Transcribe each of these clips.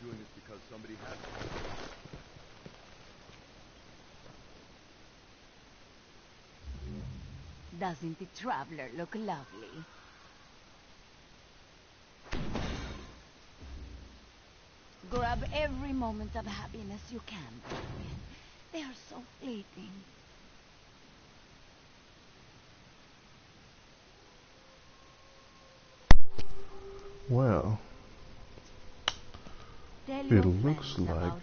doing this because somebody had to. Doesn't the traveler look lovely? Grab every moment of happiness you can, Guardian. They are so fleeting. Well, it looks like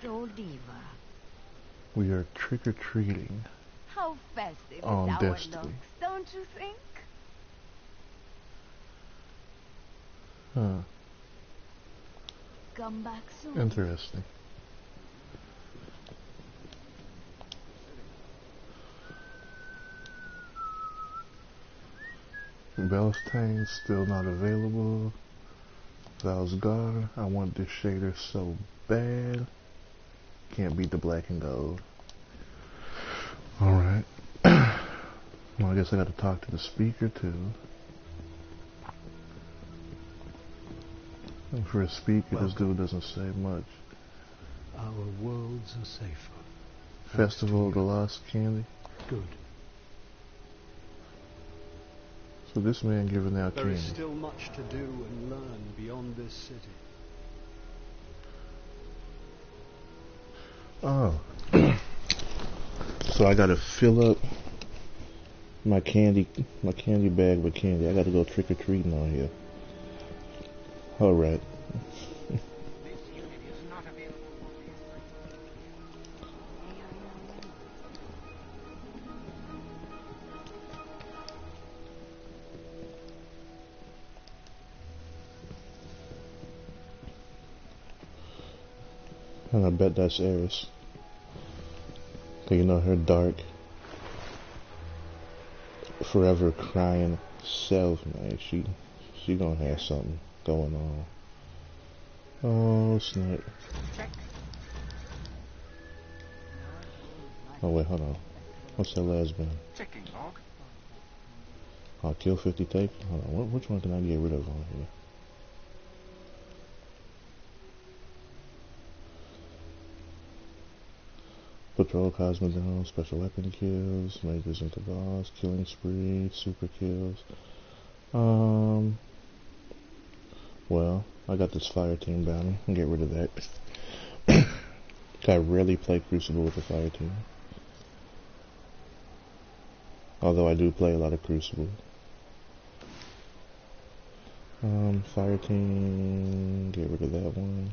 we are trick-or-treating How festive on is our Destiny. looks, don't you think? Huh. Come back soon. Interesting. Beltane's still not available. Valsgar, I want this shader so bad. Can't beat the black and gold. Alright. Well, I guess I gotta talk to the speaker too. And for a speaker, this dude doesn't say much. Our worlds are safer. Festival of the Lost Candy. Good. So this man giving out There candy. is still much to do and learn beyond this city. Oh. So I gotta fill up my candy bag with candy. I gotta go trick-or-treating on here. Alright. And I bet that's Eris. You know, her dark, forever crying self, man. She gonna have something going on. Oh snap! Oh wait, hold on. What's that last band? Checking log. Oh, kill 50 tape. Hold on. Which one can I get rid of on here? Patrol Cosmodrome, special weapon kills, makers into boss, killing spree, super kills. Well, I got this fire team bounty. I'll get rid of that. I rarely play Crucible with the fire team. Although I do play a lot of Crucible. Fire team, get rid of that one.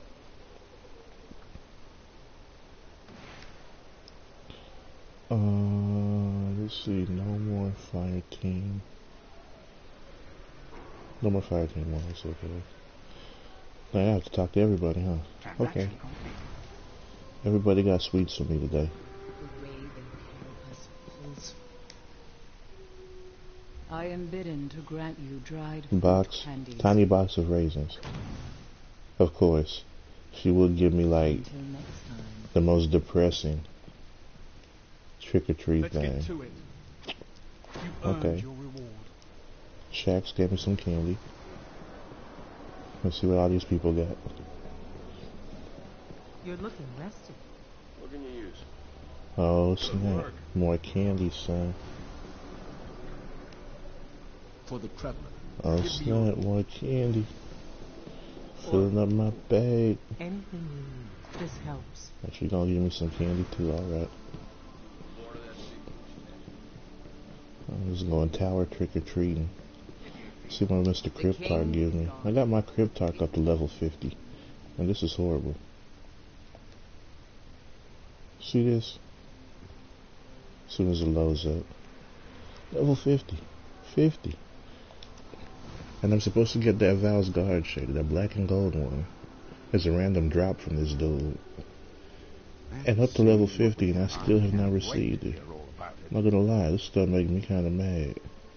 Let's see, no more fire team. No more fire team ones, okay. I have to talk to everybody, huh? Okay. Everybody got sweets for me today. I am bidden to grant you dried Box, candies. tiny box of raisins. Of course. She will give me like the most depressing trick-or-treat thing. Let's get to it. You Okay. your reward. Shax gave me some candy. Let's see what all these people got. You're looking rested. What can you use? Oh snap. More candy, son. For the traveler. Oh snap, more candy. Filling up my bag. Anything you need. This helps. Actually gonna give me some candy too, alright. I'm just going tower trick-or-treating. See what Mr. Cryptarch gives me. I got my Cryptarch up to level 50. And this is horrible. See this? As soon as it loads up. Level 50. 50. And I'm supposed to get that Val's Guard shader, that black and gold one. It's a random drop from this dude. And up to level 50 and I still have not received it. I'm not gonna lie, this stuff makes me kinda mad.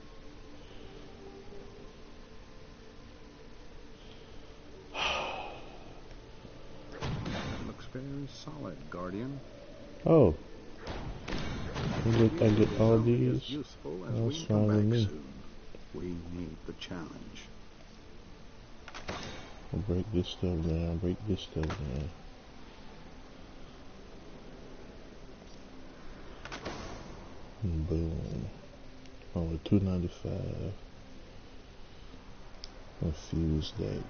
Looks very solid, Guardian. Oh. I get all these? Useful as That's we fine come with back me. soon. We need the challenge. I'll break this stuff down, break this stuff down. Boom. Oh, 295. Infuse that.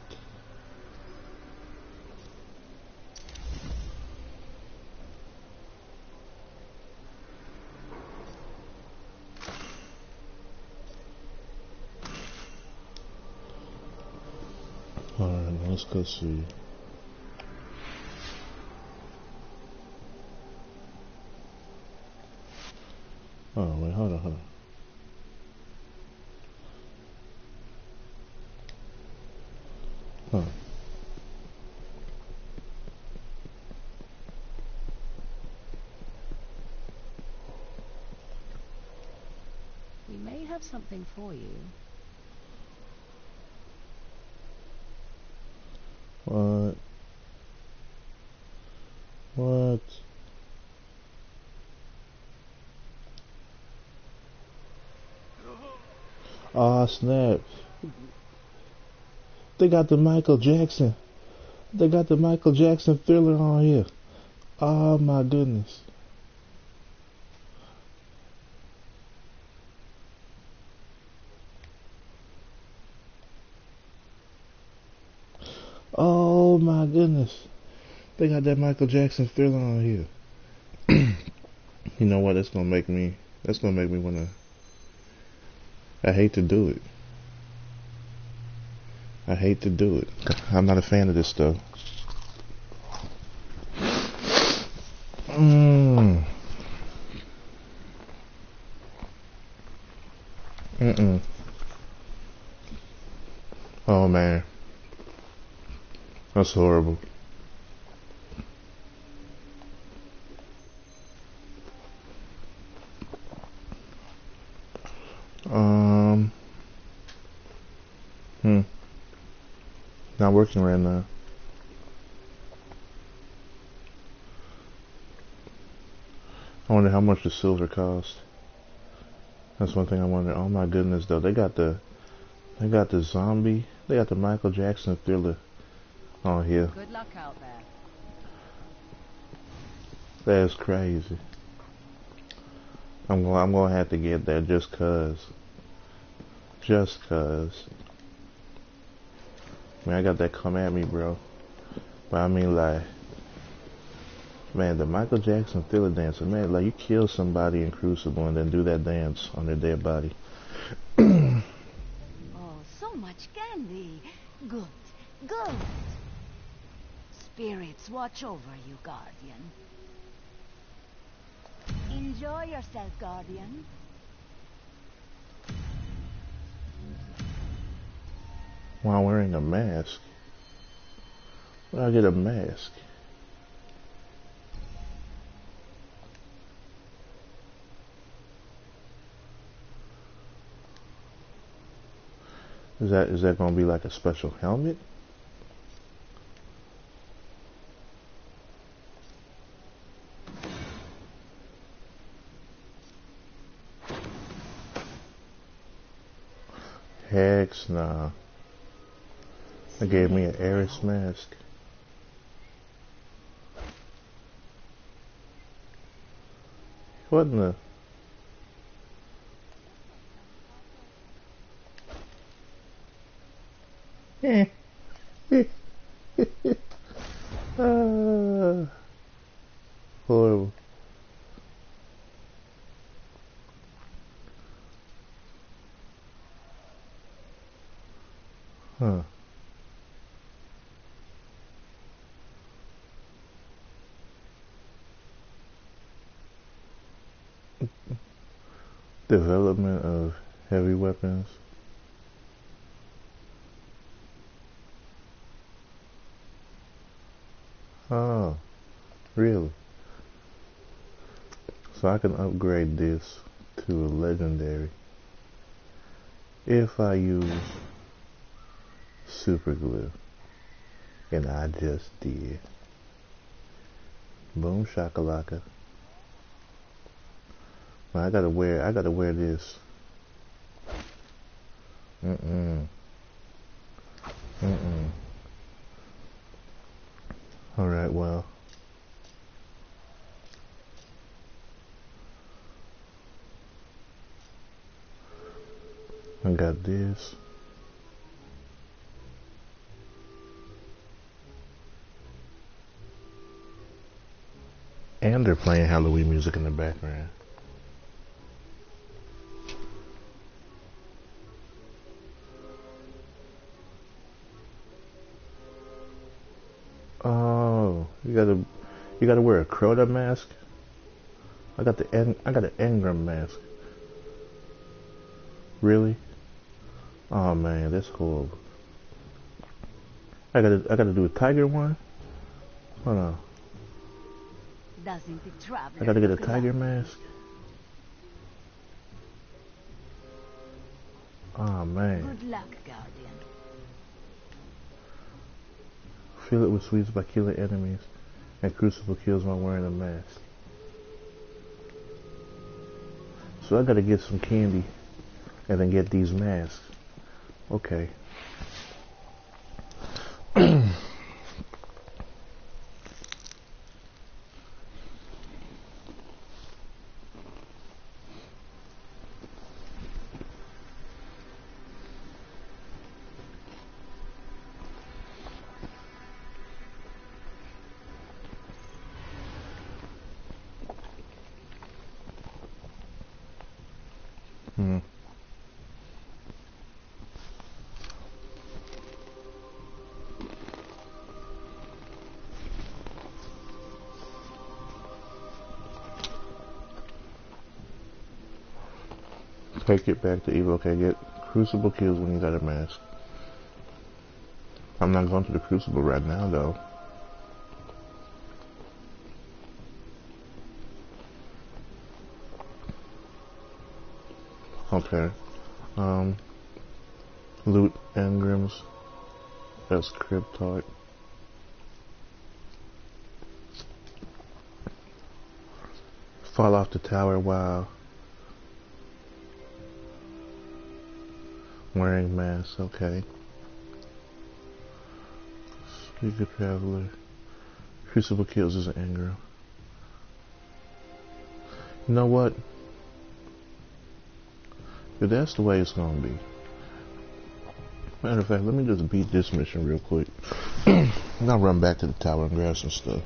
Alright, let's go see. Oh, wait, hold on. Huh. We may have something for you. What? What? Oh snap. They got the Michael Jackson. They got the Michael Jackson Thriller on here. Oh my goodness. Oh my goodness. They got that Michael Jackson Thriller on here. You know what? That's gonna make me wanna. I hate to do it. I hate to do it. I'm not a fan of this stuff. Oh man. That's horrible. Not working right now. I wonder how much the silver cost. That's one thing I wonder. Oh my goodness though. They got the zombie. They got the Michael Jackson Thriller on here. Good luck out there. That's crazy. I'm gonna have to get that just cause. Just cause. Man, I got that come at me, bro. But I mean, like, man, the Michael Jackson Thriller dance, man, like, you kill somebody in Crucible and then do that dance on their dead body. Oh, so much candy. Good, good. Spirits watch over you, Guardian. Enjoy yourself, Guardian. While wearing a mask. Where do I get a mask? Is that gonna be like a special helmet? Heck nah. They gave me an Ares mask. What in the... Horrible. Huh. Development of heavy weapons. Oh, really? So I can upgrade this to a legendary if I use super glue. And I just did. Boom shakalaka. Well, I gotta wear this. Alright, well. I got this. And they're playing Halloween music in the background. Oh, you gotta wear a Crota mask. I got an Engram mask. Really? Oh man, that's horrible. I gotta do a tiger one. Hold on. Doesn't it travel? I gotta get a tiger mask. Oh man. Good luck, Guardian. Fill it with sweets by killing enemies, and Crucible kills while wearing a mask. So I gotta get some candy, and then get these masks. Okay. Take it back to evil. Okay, get Crucible kills when you got a mask. I'm not going to the Crucible right now though. Okay. Loot engrams as Cryptart. Fall off the tower while wearing masks. Okay. Speaker Traveler. Crucible kills as an engram. You know what? If that's the way it's gonna be. Matter of fact, let me just beat this mission real quick. And I'll run back to the tower and grab some stuff.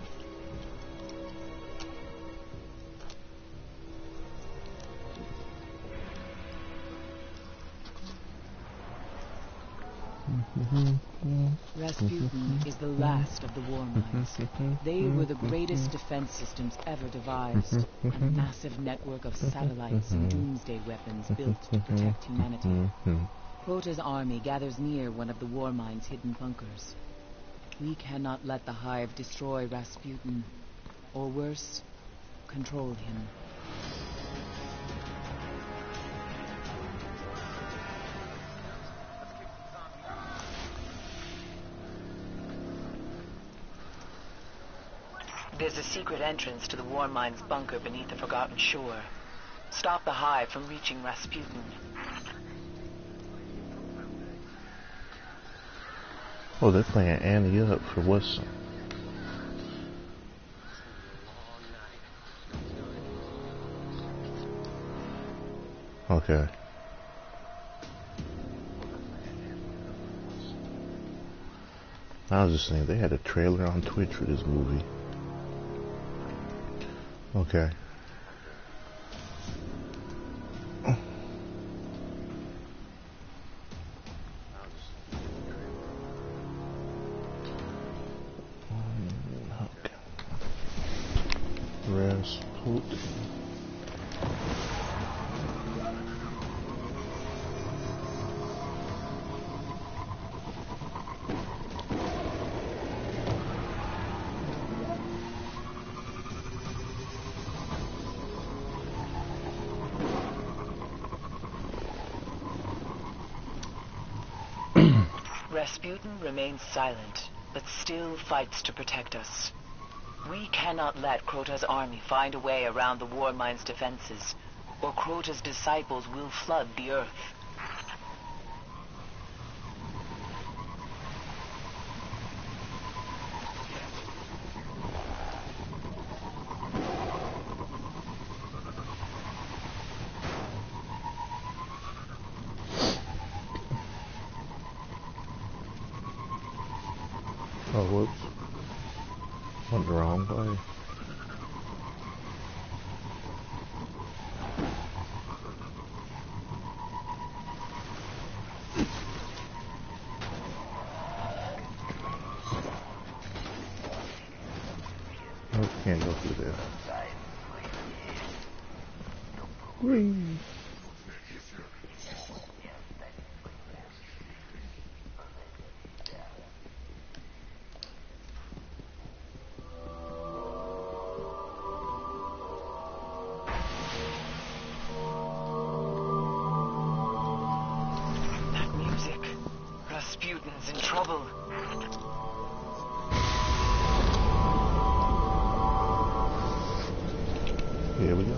Rasputin is the last of the war mines. They were the greatest defense systems ever devised. A massive network of satellites and doomsday weapons built to protect humanity. Crota's army gathers near one of the war mine's hidden bunkers. We cannot let the Hive destroy Rasputin, or worse, control him. There's a secret entrance to the war mine's bunker beneath the Forgotten Shore. Stop the Hive from reaching Rasputin. Oh, they're playing Annie up for what's... Okay. I was just saying, they had a trailer on Twitch for this movie. Okay. Rasputin. Rasputin remains silent, but still fights to protect us. We cannot let Crota's army find a way around the war mine's defenses, or Crota's disciples will flood the earth. Oh, whoops. Went the wrong way. Oh, can't go through there. Whee! That music. Rasputin's in trouble. Here we go.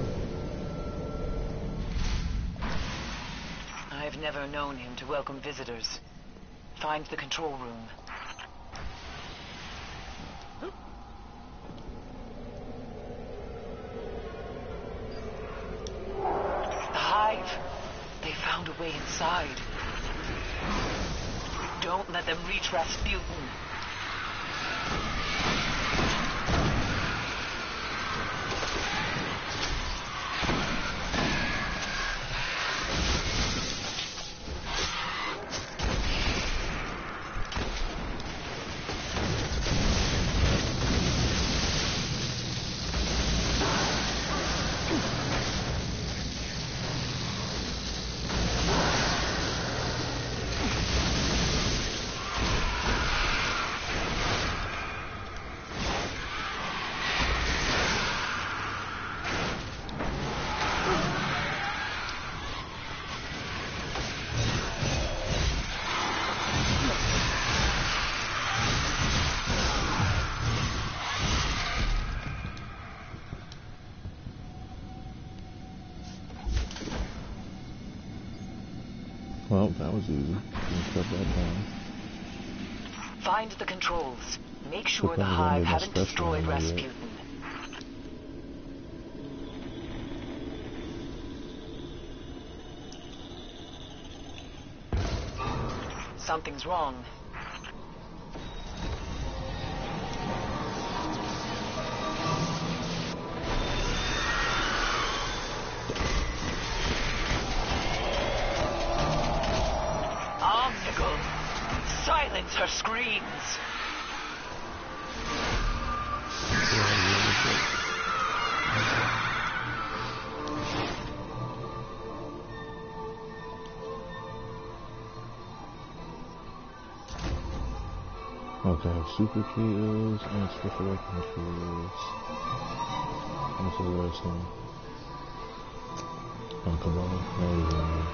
I've never known him to welcome visitors. Find the control room. The hive. They found a way inside. Don't let them reach Rasputin. Well, that was easy. Just shut that down. Find the controls. Make sure the Depends on hive the haven't special destroyed one I get. Rasputin. Something's wrong. Omnigul! Silence her screams! Okay, super kills and special weapon kills. What's the last one? On Cabal? No,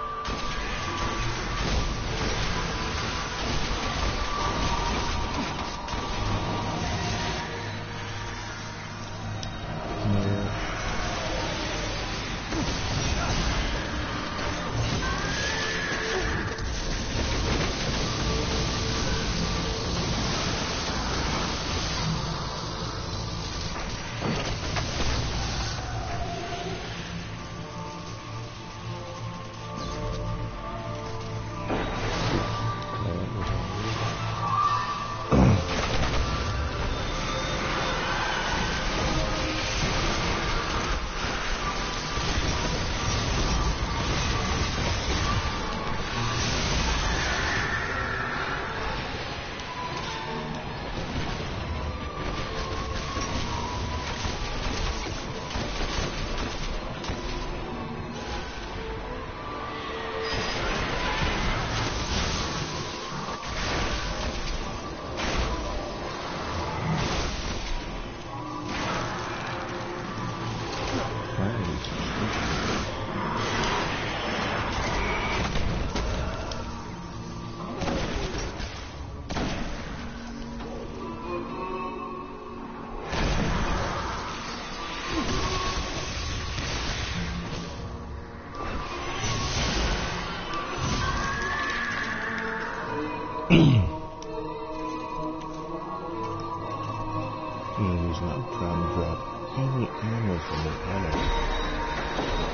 He's not trying to drop any ammo from the enemy.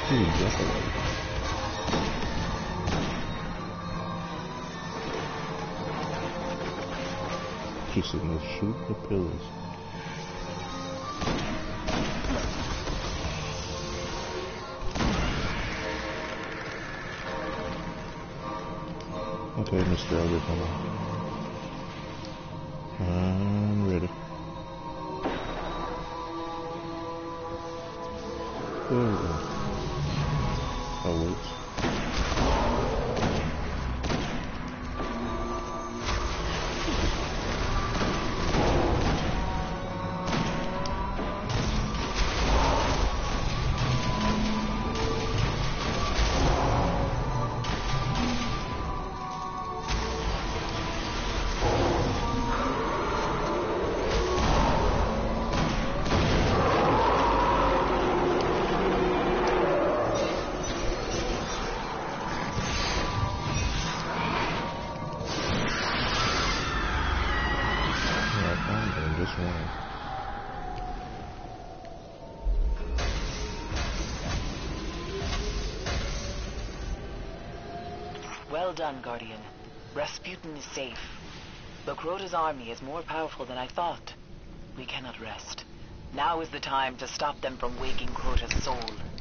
Ooh, definitely. She said, no, shoot the pillars. Okay, Mr. Elder, come on. I'm ready. There we go. I'll wait. Well done, Guardian. Rasputin is safe. But Crota's army is more powerful than I thought. We cannot rest. Now is the time to stop them from waking Crota's soul.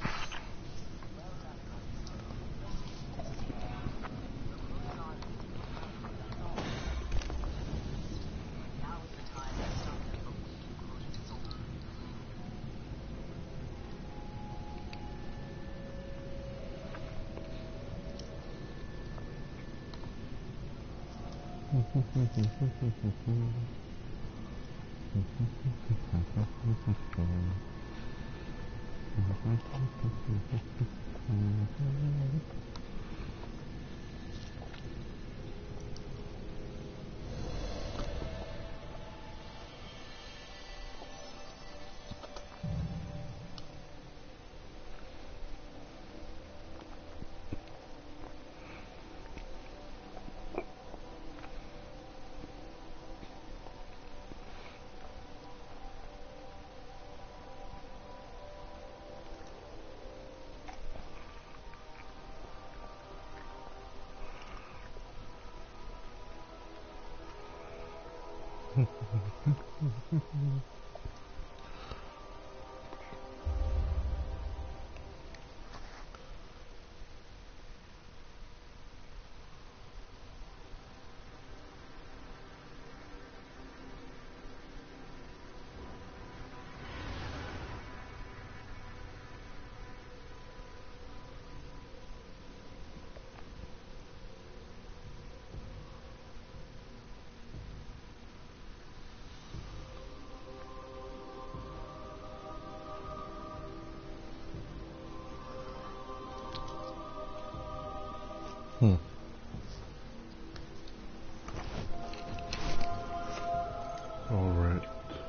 Alright.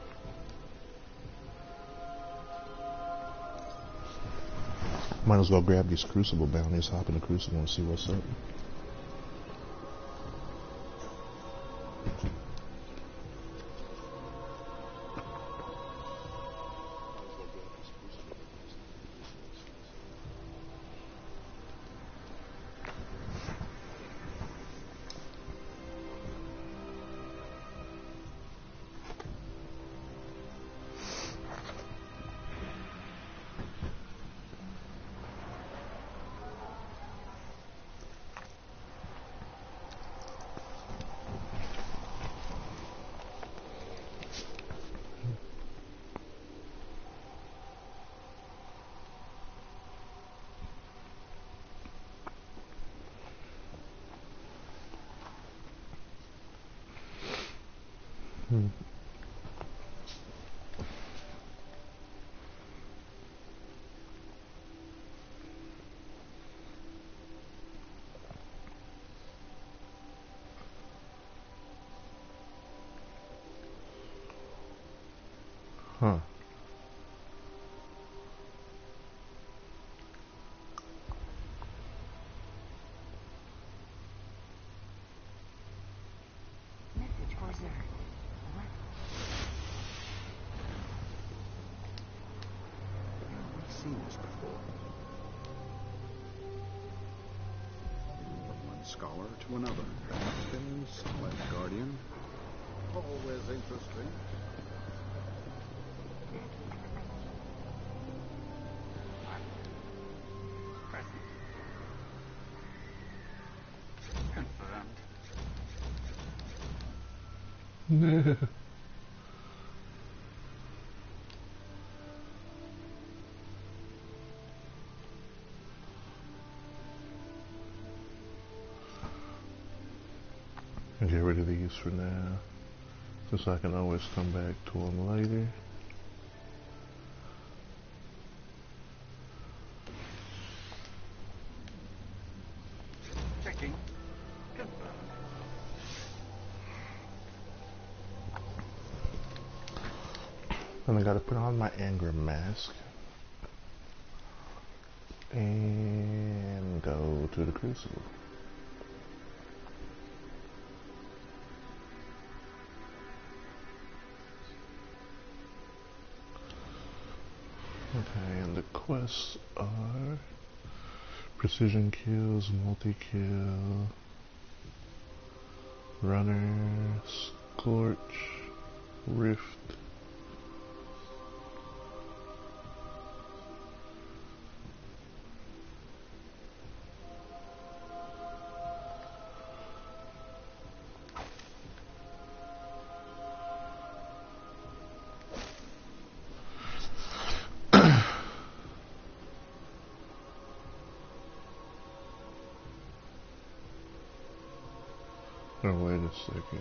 Might as well grab these Crucible bounties, hop in the Crucible and see what's up. Huh. Message for Zerg. What? We've seen this before. scholar to another. Then solid, Guardian. Always interesting. No. Get rid of these for now, since I can always come back to them later. Checking. And I gotta put on my Engram mask and go to the Crucible. Okay, and the quests are precision kills, multi-kill, runner, scorch, rift. Oh, wait a second.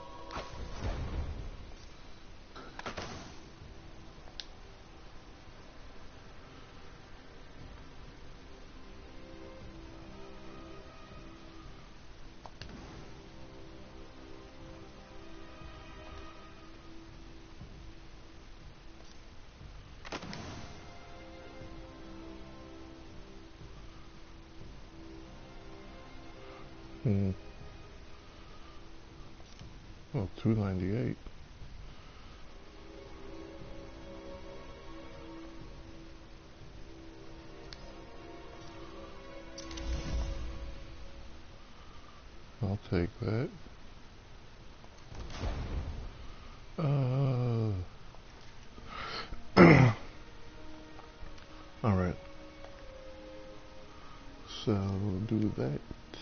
Oh, 298. I'll take that. Alright. So, do that.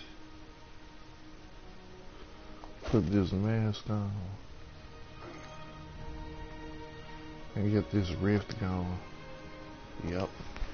Put this mask on. And get this rift going. Yep.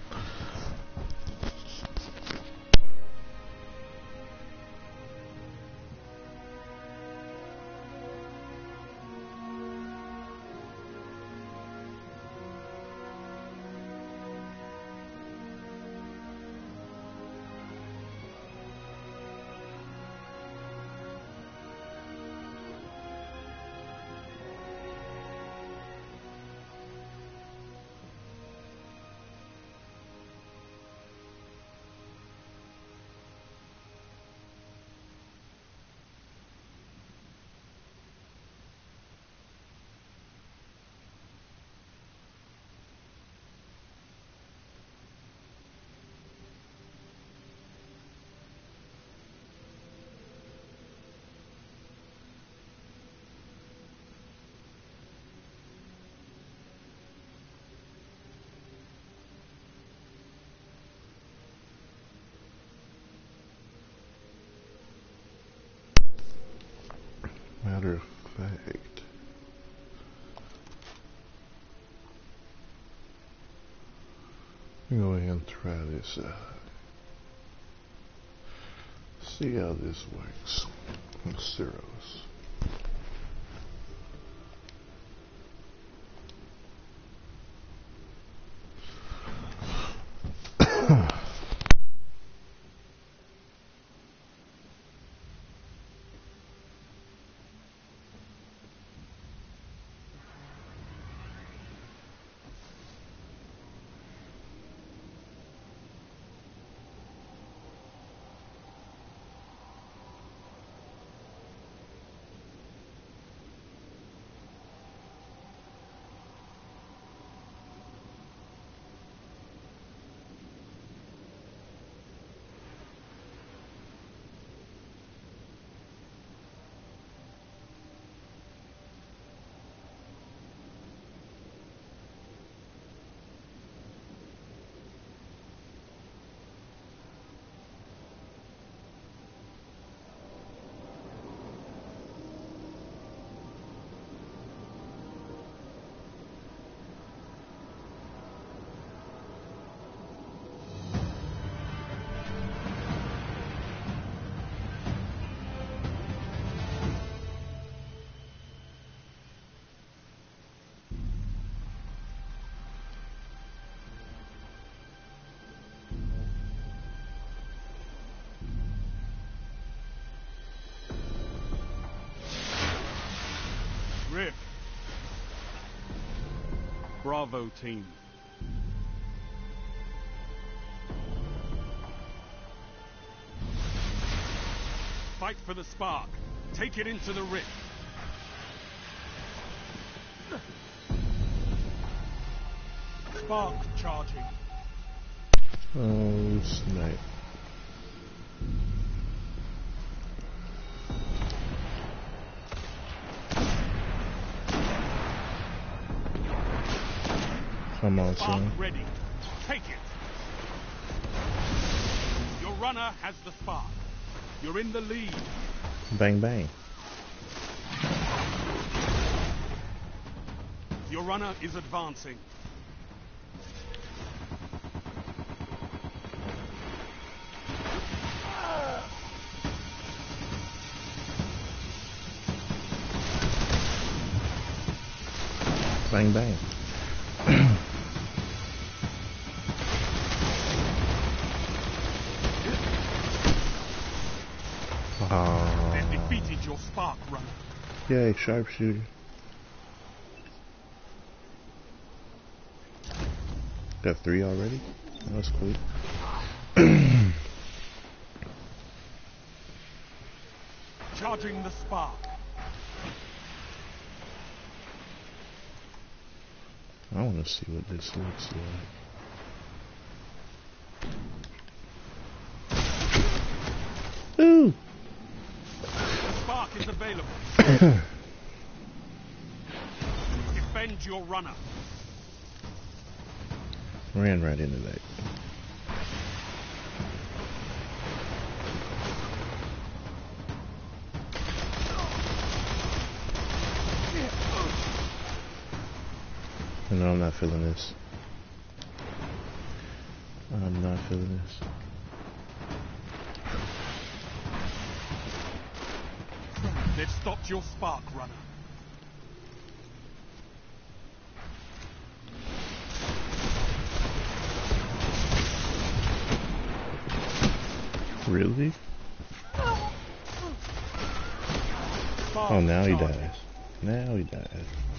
Matter of fact, go ahead and try this out. See how this works. Ceros. Bravo team. Fight for the spark. Take it into the rift. Spark charging. Oh, snap. Come on, Spark son. ready. Take it. Your runner has the spark. You're in the lead. Bang, bang. Your runner is advancing. Bang, bang. They've defeated your spark runner. Yay, sharpshooter. Got 3 already? That's cool. Charging the spark. I want to see what this looks like. Ooh! Spark is available. Defend your runner. Ran right into that. No, I'm not feeling this. I'm not feeling this. They've stopped your spark runner. Really? Spark Oh, now he charging. dies. Now he dies.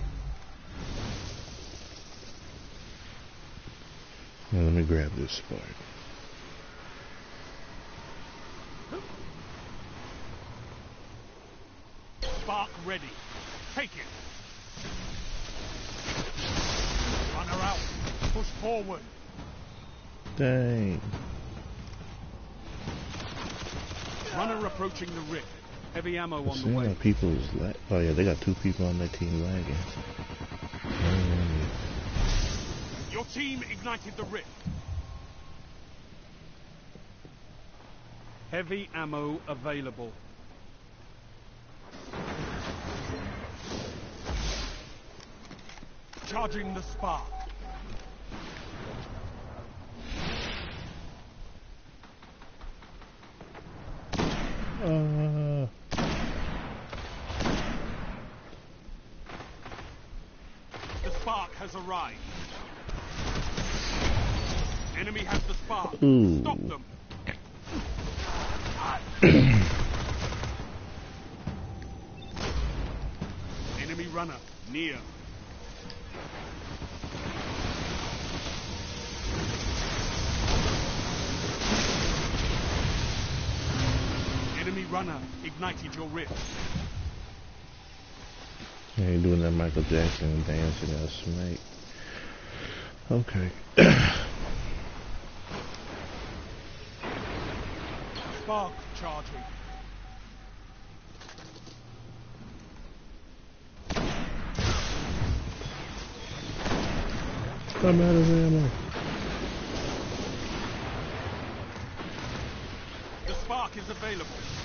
Now let me grab this spark. Spark ready. Take it. Runner out. Push forward. Dang. Runner approaching the rift. Heavy ammo on the See how way. people's oh yeah, they got 2 people on their team lagging. Your team ignited the rift. Heavy ammo available. Charging the spark. The spark has arrived. Enemy has the spark. Ooh. Stop them. Enemy runner near. Enemy runner ignited your rift. Yeah, you're doing that Michael Jackson dancing at a snake. Okay. Spark charging. I'm out of ammo. The spark is available.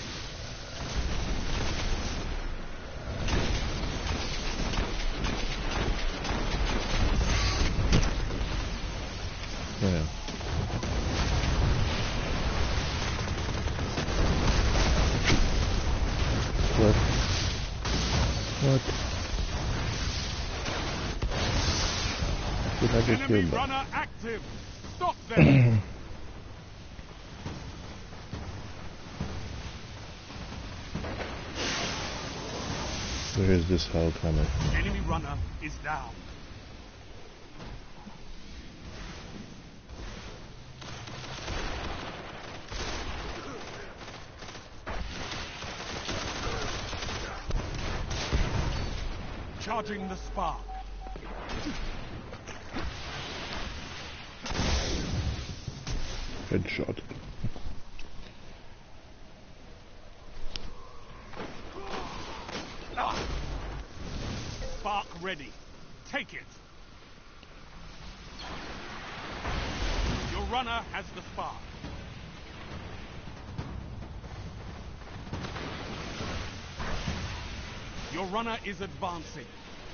Yeah. What? What? Did I get Enemy killed by? runner active. Stop them. Where is this hell coming? Enemy runner is down. Charging the spark. Headshot. Spark ready. Take it. Your runner has the spark. Your runner is advancing.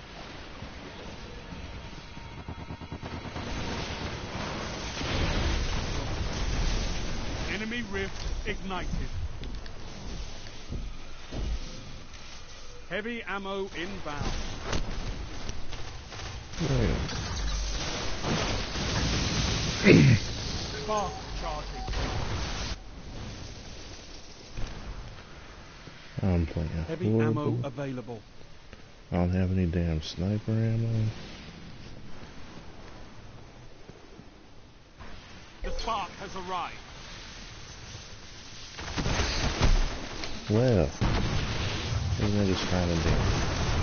Enemy rift ignited. Heavy ammo inbound. Spark charging. I'm playing Heavy horrible. ammo available. I don't have any damn sniper ammo. The spark has arrived. Well, these niggas trying to damn.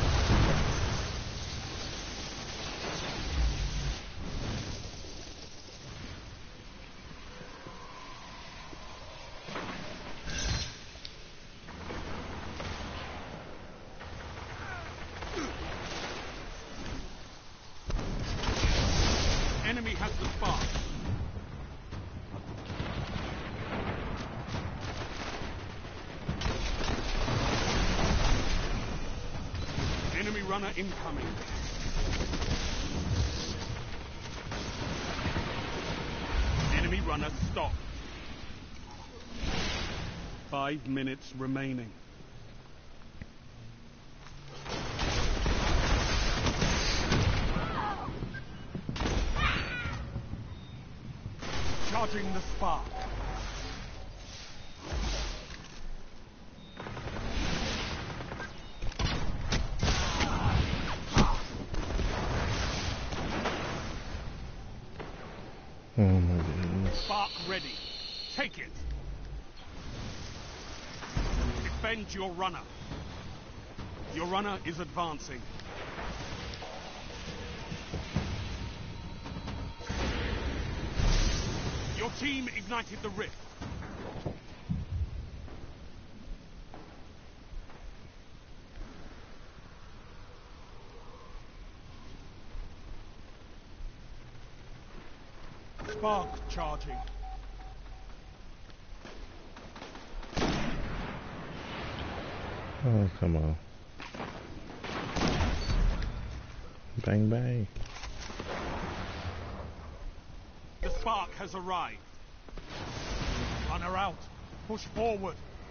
Enemy has the spark. Enemy runner incoming. Enemy runner stopped. 5 minutes remaining. Charging the spark. Oh my goodness. Spark ready. Take it. Defend your runner. Your runner is advancing. Your team ignited the rift. Spark charging. Oh, come on. Bang, bang. The spark has arrived. Runner out. Push forward.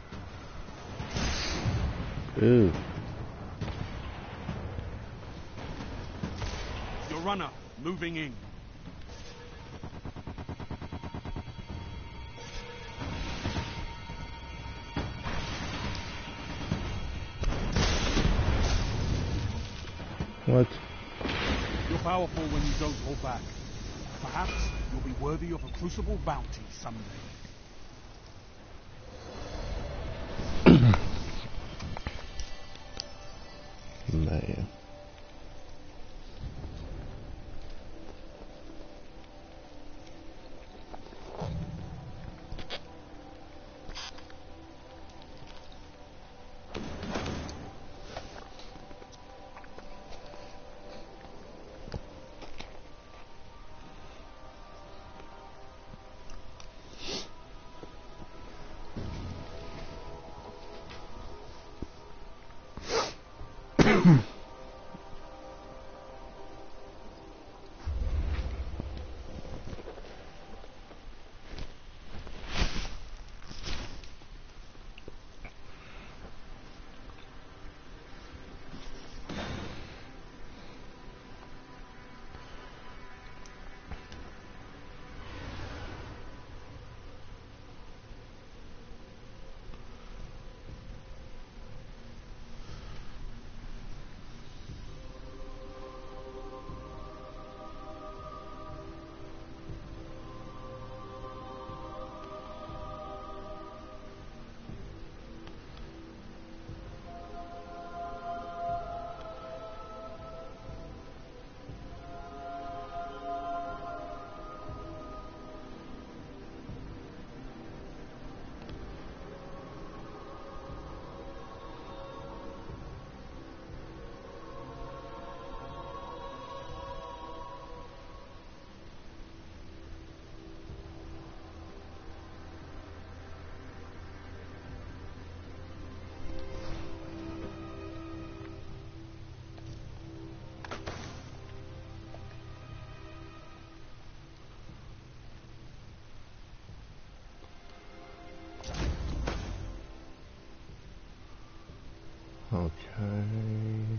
Ooh. Your runner moving in. What? You're powerful when you don't hold back. Perhaps you'll be worthy of a crucible bounty someday. Man. Okay.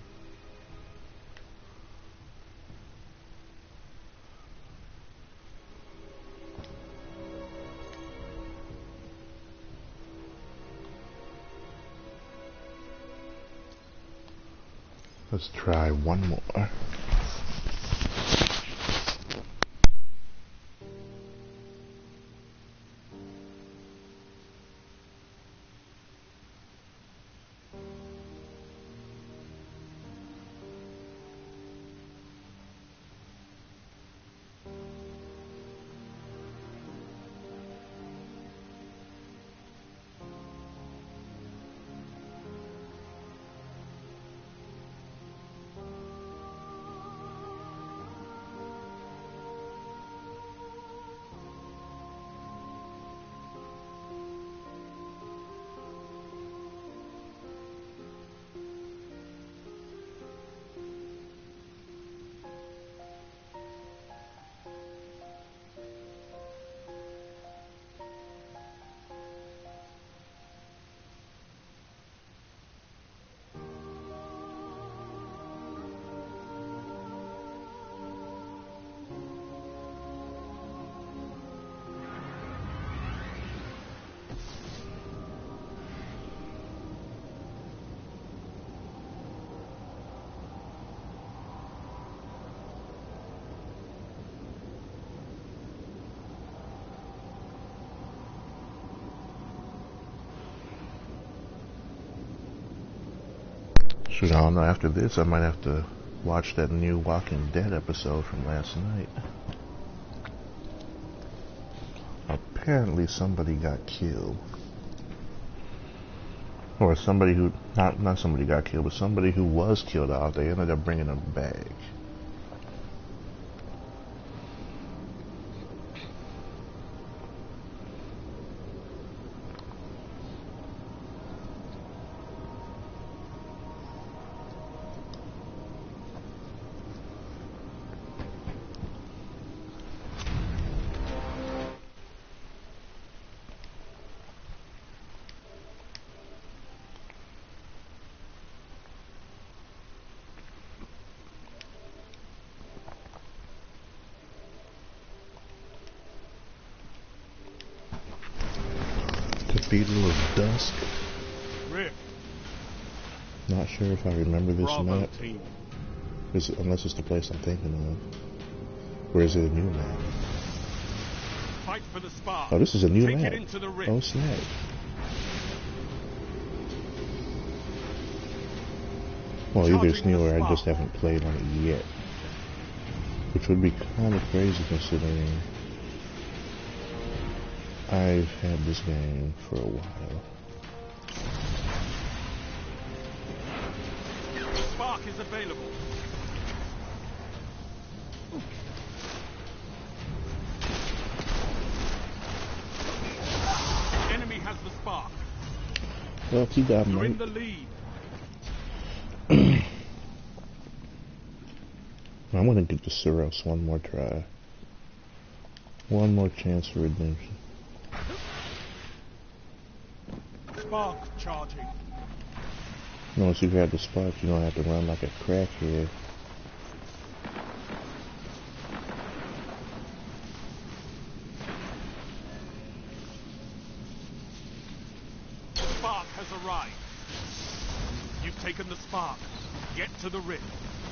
Let's try one more. Shoot, I don't know, after this I might have to watch that new Walking Dead episode from last night. Apparently somebody got killed. Or somebody who, not somebody got killed, but somebody who was killed out, they ended up bringing them back. Cathedral of Dusk. Rick. Not sure if I remember this Bravo map. team. Unless it's the place I'm thinking of. Or is it a new map? Fight for the spark. Oh, this is a new Take map. it into the rift. Oh, snap. Well, either it's new or I just haven't played on it yet. Which would be kind of crazy considering I've had this game for a while. Spark is available. Enemy has the spark. Well, he got You're me. in the lead. I'm gonna get the Suros one more try. One more chance for redemption. Spark charging. Once you grab the spark, you don't have to run like a crackhead. Spark has arrived. You've taken the spark. Get to the rift.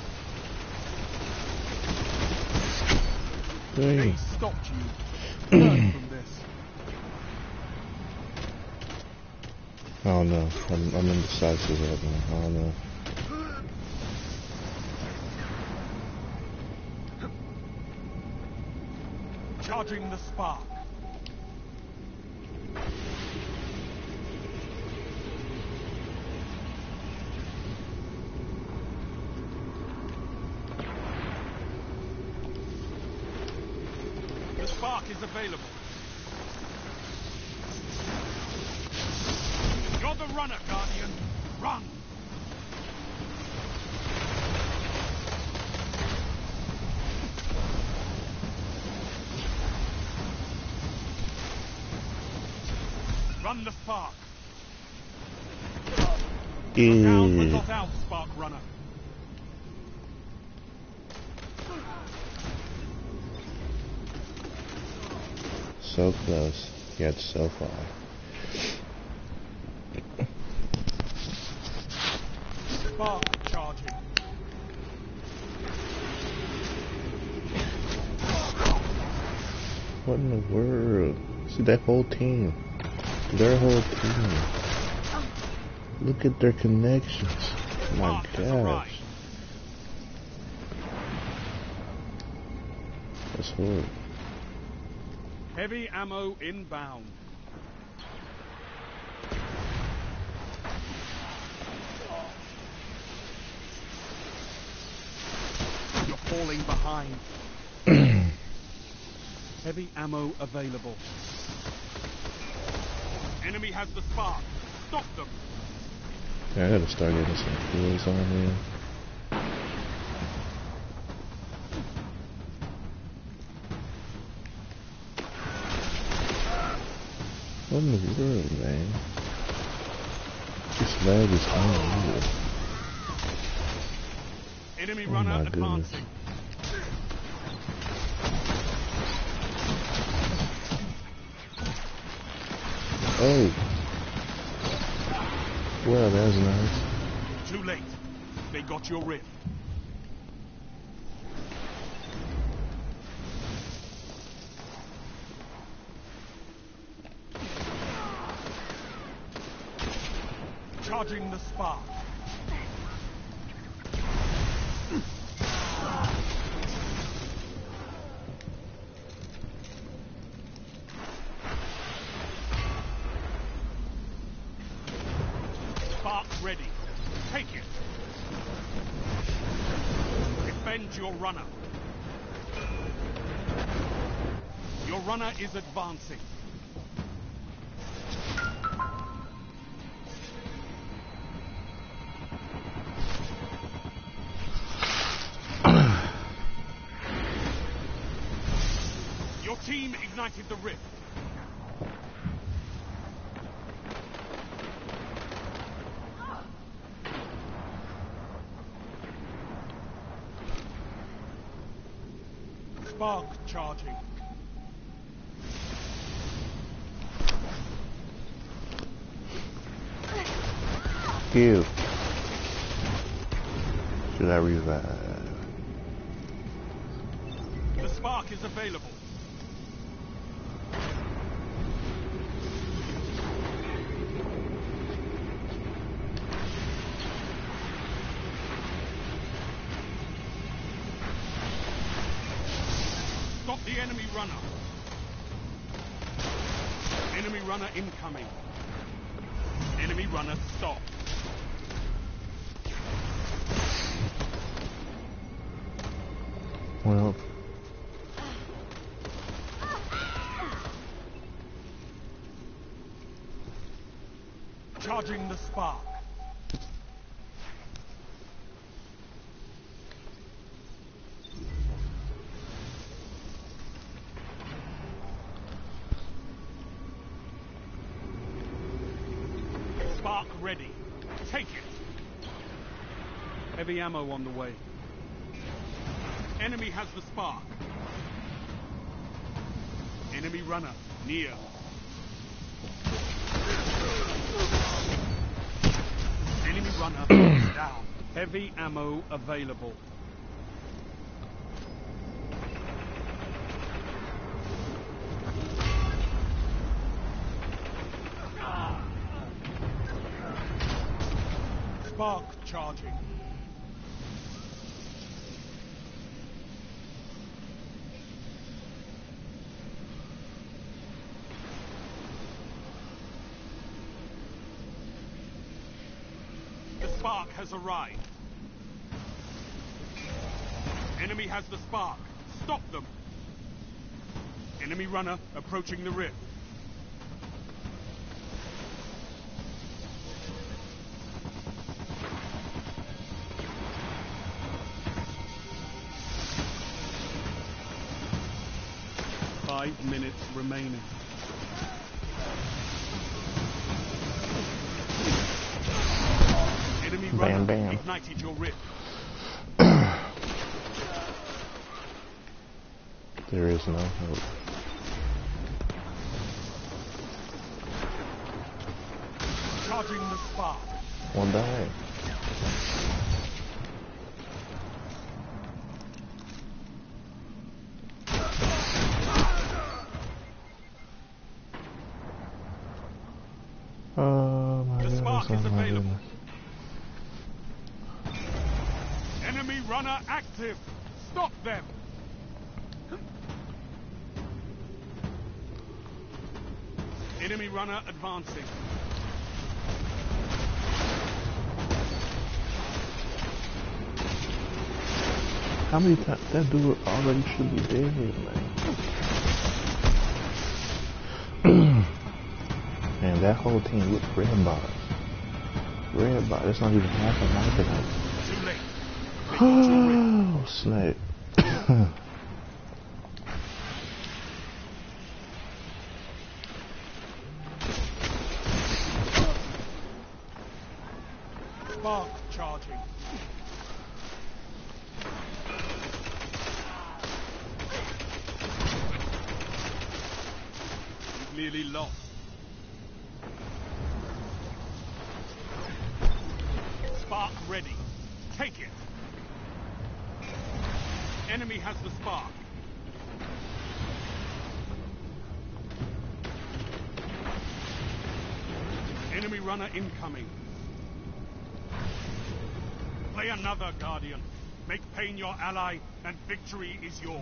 They Dang. stopped you. Learn from this. I don't know. I'm indecisive right now. I don't know. Charging the spark. The spark is available. You're the runner, Guardian. Run! Run the spark. Look out, but Yeah. not out, Spark Runner. So close, yet so far. Spark charging. What in the world? See that whole team. Their whole team. Look at their connections. My Spark has gosh. arrived. That's horrible. Heavy ammo inbound. You're falling behind. Heavy ammo available. Enemy has the spark. Stop them. Yeah, I gotta start getting some kills on here. What in the world, man? This lag is unreal. Enemy Oh runner my goodness. advancing. Oh! Well, that was nice. Too late. They got your rift. Charging the spark. Spark ready. Take it. Defend your runner. Your runner is advancing. Your team ignited the rift. Spark charging. Ew. Should I revive? The spark is available. Stop the enemy runner. Enemy runner incoming. Enemy runner stop. Well, Charging the spark. Spark ready. Take it. Heavy ammo on the way. Enemy has the spark. Enemy runner near. Enemy runner down. Heavy ammo available. Spark charging. The spark has arrived. Enemy has the spark. Stop them. Enemy runner approaching the rift. Five minutes remaining. runner bam. ignited your rip. There is no hope. Charging the spark. One die. Oh my The goodness, spark oh is my available. goodness. Enemy runner active. Stop them. Enemy runner advancing. How many times that dude already should be dead, man? Man, that whole team with red bars. Red bar, that's not even half a knife tonight. Too late. Oh, snap. Spark charging. You've nearly lost. Spark ready. Take it. Enemy has the spark. Enemy runner incoming. Play another, Guardian. Make pain your ally, and victory is yours.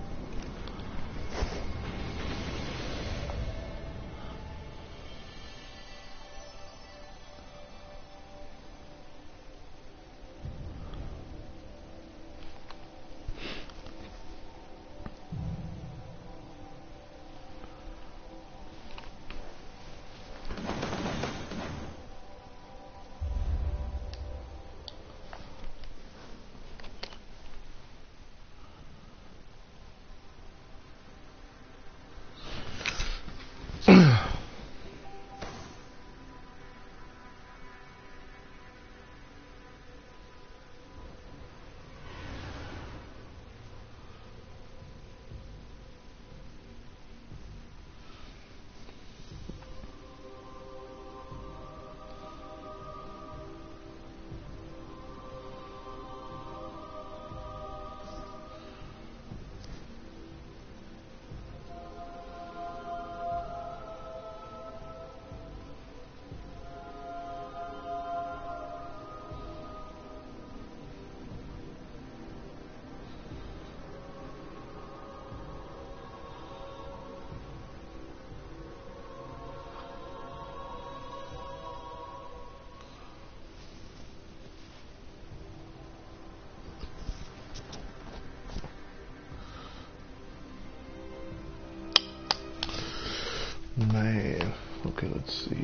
Man, okay, let's see.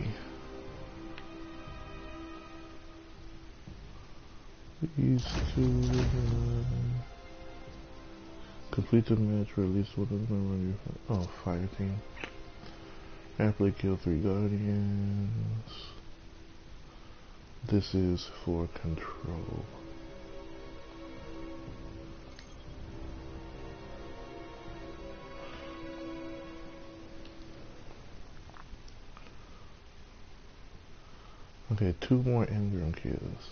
These two, complete the match, release one of them on your, oh, fire team. After kill 3 guardians. This is for control. Okay, 2 more Engram kills.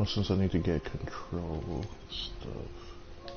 Well, since I need to get control stuff.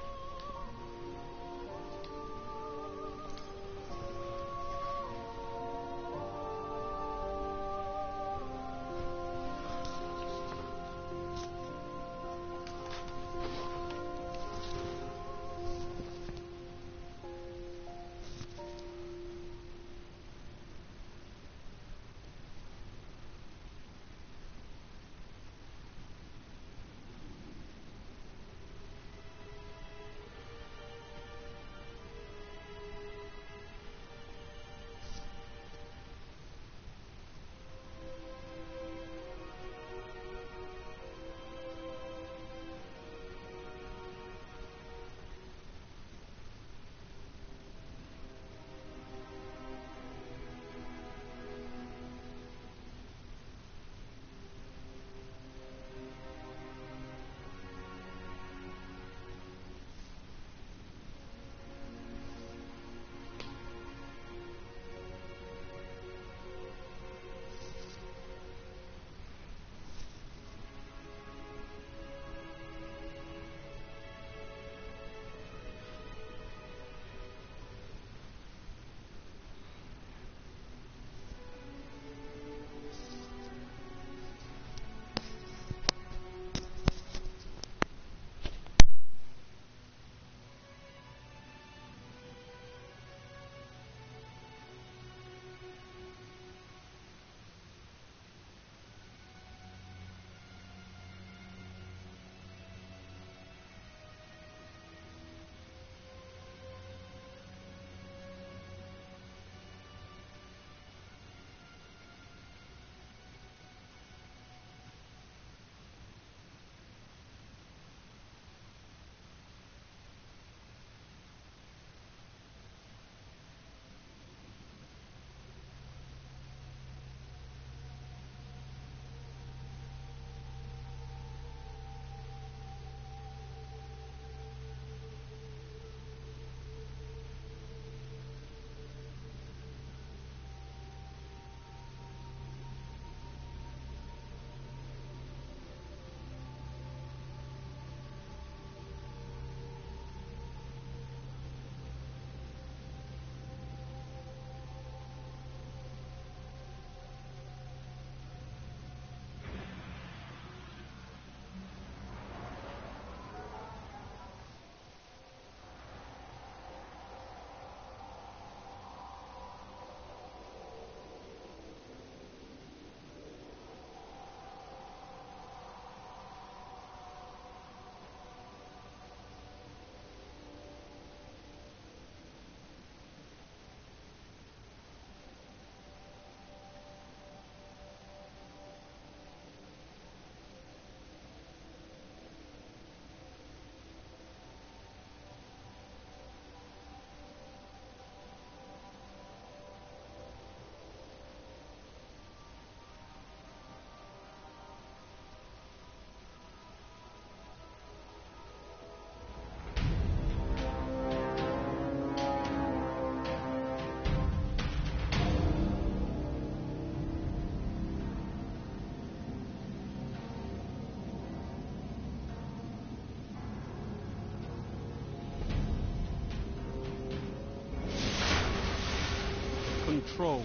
Control.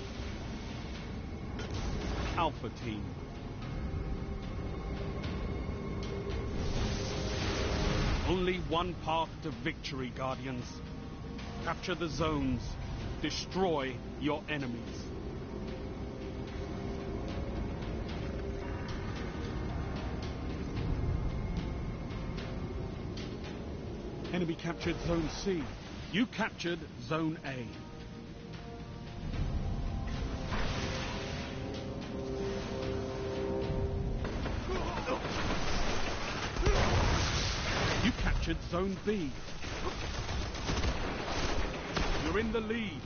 Alpha Team. Only one path to victory, Guardians. Capture the zones. Destroy your enemies. Enemy captured Zone C. You captured Zone A. You captured Zone B. You're in the lead.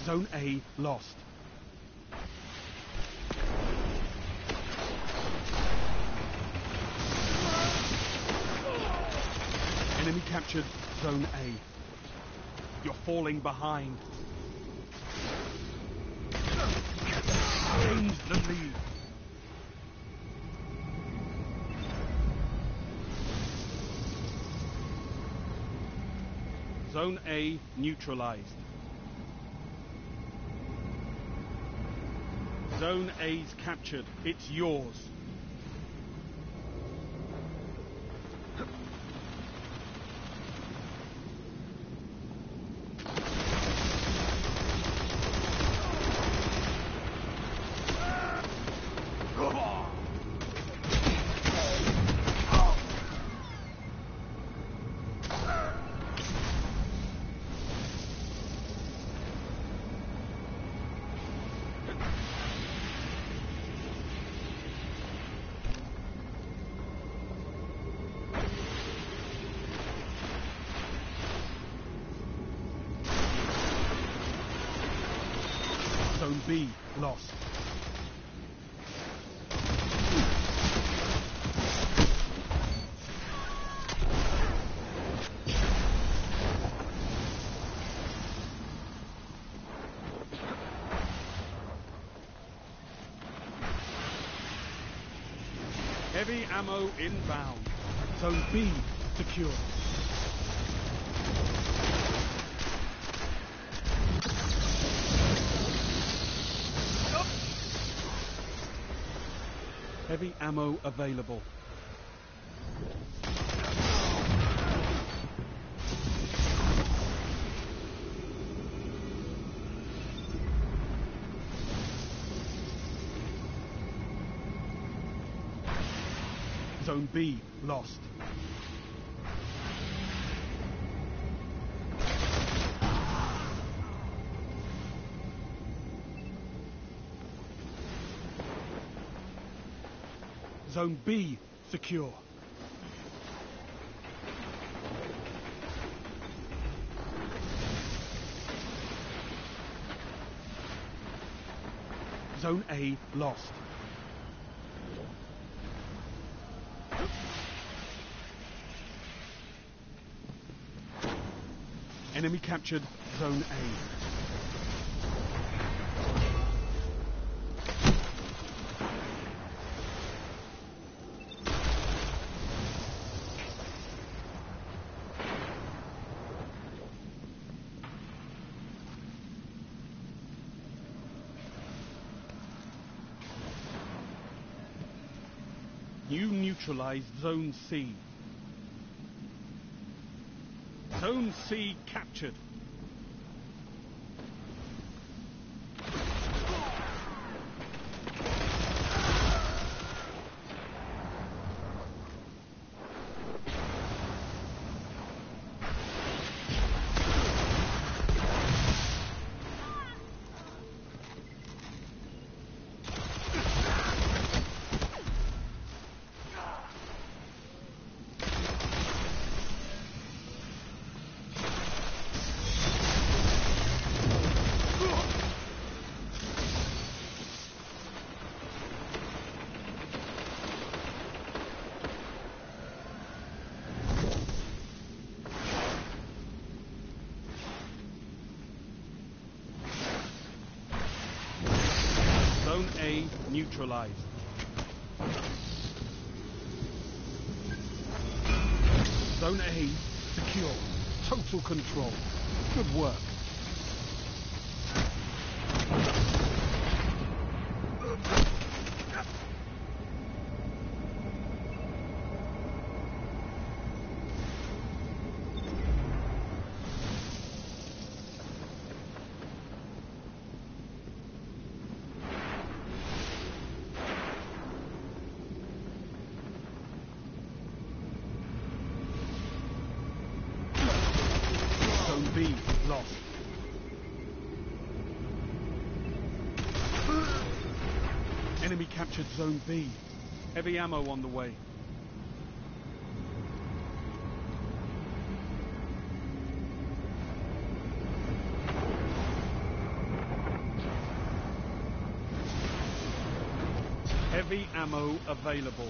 Zone A lost. Enemy captured Zone A. You're falling behind. Gained the lead. Zone A neutralized. Zone A's captured. It's yours. Zone B lost. Heavy ammo inbound. Zone B secure. Heavy ammo available. Zone B lost. Zone B secure. Zone A lost. Enemy captured Zone A. You neutralized Zone C. Zone C captured. Zone A neutralized. Zone A secure. Total control. Good work. Zone B lost. Enemy captured Zone B. Heavy ammo on the way. heavy ammo available.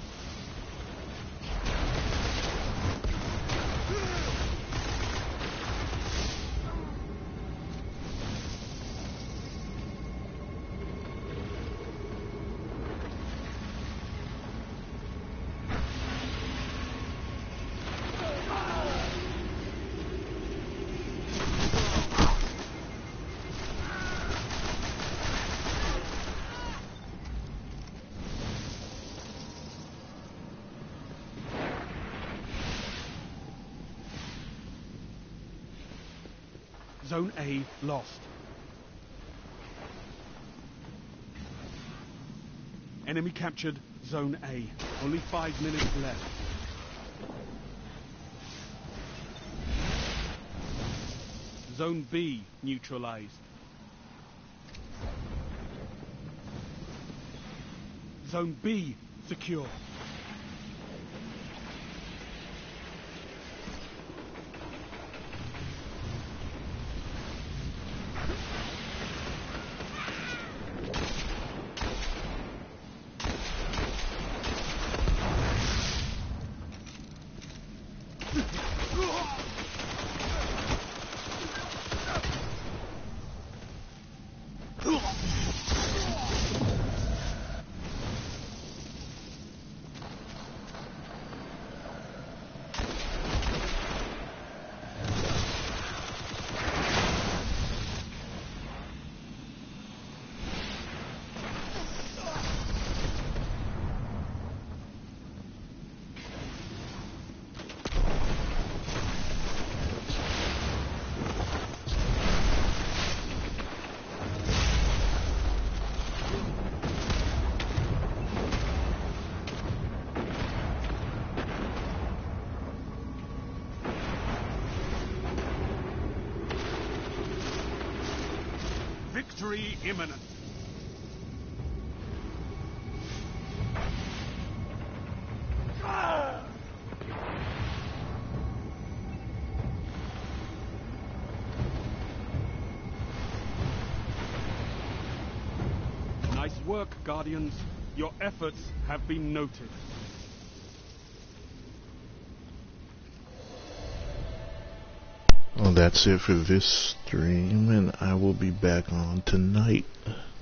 Zone A lost. Enemy captured Zone A. Only 5 minutes left. Zone B neutralized. Zone B secure. Victory imminent. Nice work, Guardians. Your efforts have been noted. Well, that's it for this stream, and I will be back on tonight.